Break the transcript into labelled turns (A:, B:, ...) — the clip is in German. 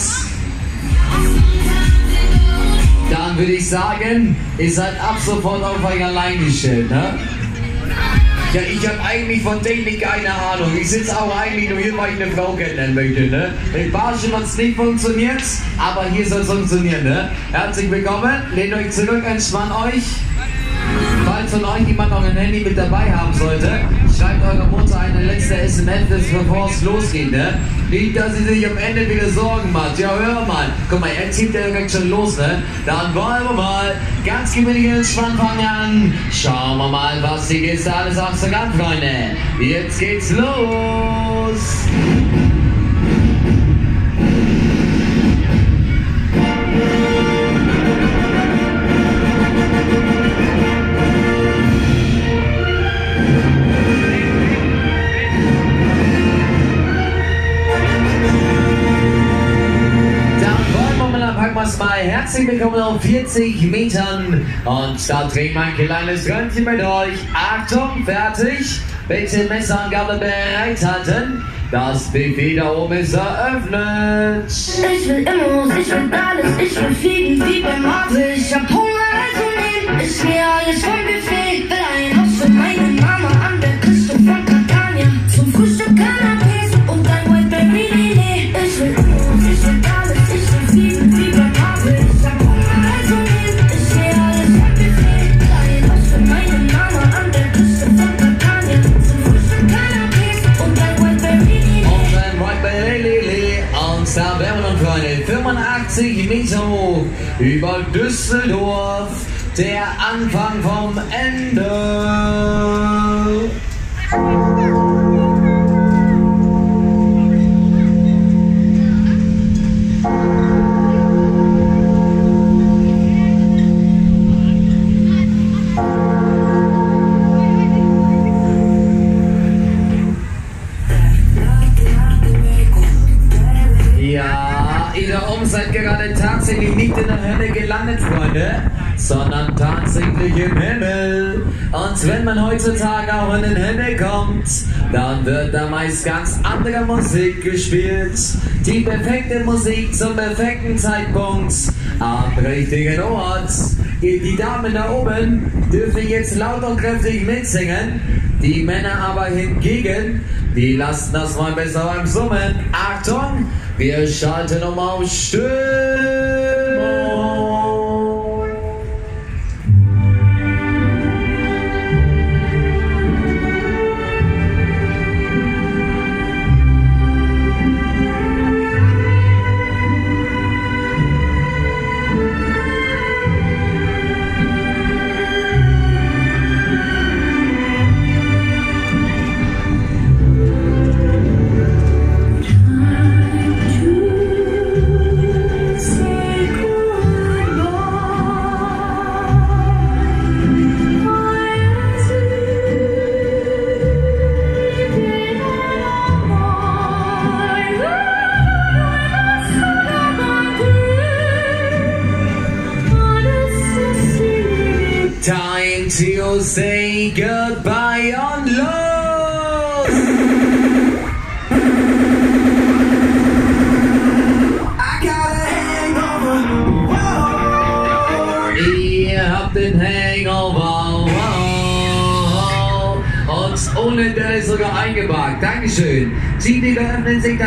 A: Dann würde ich sagen, ihr seid ab sofort auf euch allein gestellt, ne? Ja, ich habe eigentlich von Technik keine Ahnung. Ich sitze auch eigentlich nur hier, weil ich eine Frau kennenlernen möchte, ne? In Barschen hat es nicht funktioniert, aber hier soll es funktionieren, ne? Herzlich willkommen, lehnt euch zurück, entspannt euch. Falls von euch jemand noch ein Handy mit dabei haben sollte, schreibt eurer Mutter eine letzte SMS, bevor es losgeht, ne? Nicht, dass sie sich am Ende wieder Sorgen macht. Ja, hör mal. Guck mal, er zieht ja direkt schon los, ne? Dann wollen wir mal ganz gemütlich entspannt fangen an. Schauen wir mal, was die Gäste alles auf so kann, Freunde. Jetzt geht's los. Mal herzlich willkommen auf 40 Metern und da drehen wir ein kleines Röntgen mit euch. Achtung, fertig. Bitte Messer und Gabel bereithalten. Das Buffet da oben ist eröffnet.
B: Ich will Immos, ich will alles, ich will fliegen wie beim Marvel. Ich hab Hunger, also nehm ich mir alles vom Buffet. Will ein Haus für meine Mama an der Küste von Catania. Zum Frühstück Cannabis und ein Whiteberry Lillet. Ich will Immos, ich will alles, ich will fliegen wie beim Marvel. Ich hab Hunger, also nehm ich mir alles vom Buffet. Will ein Haus für meine Mama an der Küste von Catania. Zum Frühstück Cannabis und ein Whiteberry Lillet.
A: Und ein Whiteberry Lillet. Und da wären wir nun, Freunde, 85 Meter hoch über Düsseldorf. Der Anfang vom Ende. Ja, ihr da oben seid gerade tatsächlich nicht in der Hölle gelandet, Freunde, sondern tatsächlich im Himmel. Und wenn man heutzutage auch in den Himmel kommt, dann wird da meist ganz andere Musik gespielt. Die perfekte Musik zum perfekten Zeitpunkt am richtigen Ort. Die Damen da oben dürfen jetzt laut und kräftig mitsingen. Die Männer aber hingegen, die lassen das mal besser beim Summen. Achtung, wir schalten um auf Stimmung. Time to say goodbye on los! I got a hangover. Wow. Ihr habt den Hangover. Wow. Und ohne der ist sogar eingebackt. Dankeschön. Die öffnen sich